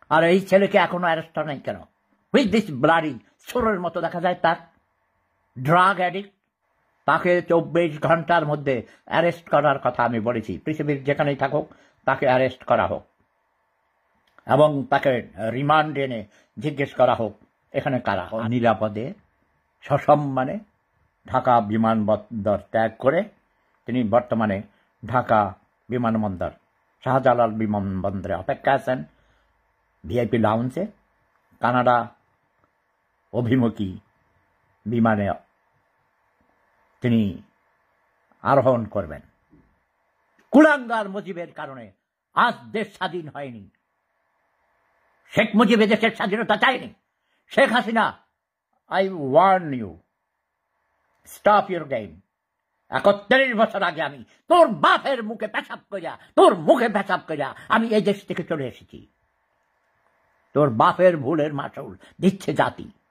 আর এই ছেলেকে এখনো অ্যারেস্ট নাই কেন? উইথ দিস ব্লাডি ছোরের মতো দেখা যায় তার ড্রাগ অ্যাডিক্ট। তাকে 24 ঘন্টার মধ্যে অ্যারেস্ট করার কথা আমি বলেছি। পৃথিবীর যেখানেই থাকুক তাকে অ্যারেস্ট করা হোক এবং তাকে রিমান্ড এনে জিজ্ঞেস করা হোক এখানে কারা। নিরাপদে সসম্মানে ঢাকা বিমানবন্দর ত্যাগ করে তিনি বর্তমানে ঢাকা বিমানবন্দর শাহজালাল বিমানবন্দরে অপেক্ষা আছেন, ভিআইপি লাউঞ্জে কানাডা অভিমুখী বিমানে তিনি আরোহণ করবেন। কুলাঙ্গার মুজিবের কারণে আজ দেশ স্বাধীন হয়নি। শেখ মুজিব দেশের স্বাধীনতা চায়নি। Sheikh Hasina, I warn you, stop your game. 31 বছর আগে আমি তোর বাপের মুখে পেশাব করিয়া, তোর মুখে পেশাব করিয়া আমি এই দেশ থেকে চলে এসেছি। তোর বাপের ভুলের মাসুল দিচ্ছে জাতি।